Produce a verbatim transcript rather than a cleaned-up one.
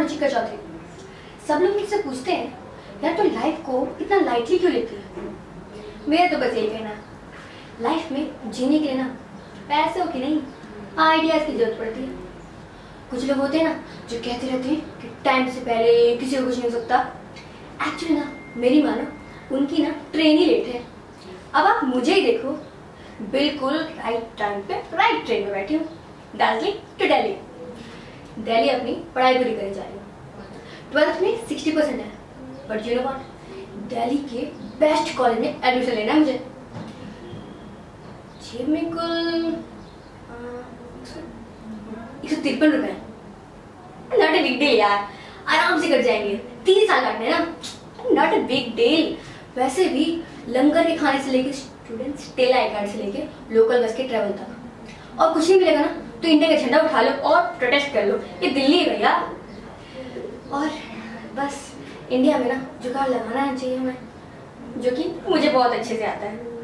रुचिका चौधरी। सब लोग मुझसे पूछते हैं यार तो लाइफ को इतना लाइटली क्यों लेती है। मेरा तो बस यही कहना, लाइफ में जीने के लिए ना पैसों की नहीं आइडियाज की जरूरत पड़ती है। कुछ लोग होते हैं ना जो कहते रहते हैं कि टाइम से पहले किसी को कुछ नहीं हो सकता। एक्चुअली ना मेरी मानो उनकी ना ट्रेन ही लेट है। अब आप मुझे ही देखो, बिल्कुल राइट टाइम पे राइट ट्रेन में बैठी हूँ, दार्जिलिंग टू दिल्ली। दिल्ली अपनी पढ़ाई पूरी करने जा रही हूँ। ट्वेल्थ में सिक्सटी परसेंट है, but you know what, Delhi के बेस्ट कॉलेज में एडमिशन लेना है मुझे। जेब में कुल एक सौ तिरपन रुपए, नॉट ए बिग डील यार, आराम से कट जाएंगे। तीन साल काटने ना, नॉट ए बिग डील। वैसे भी लंगर के खाने से लेके स्टूडेंट स्टेला आई कार्ड से लेके लोकल बस के ट्रेवल तक, और कुछ नहीं मिलेगा ना तो इंडिया का झंडा उठा लो और प्रोटेस्ट कर लो, ये दिल्ली है भैया। और बस इंडिया में ना जुगाड़ लगाना चाहिए हमें, जो कि मुझे बहुत अच्छे से आता है।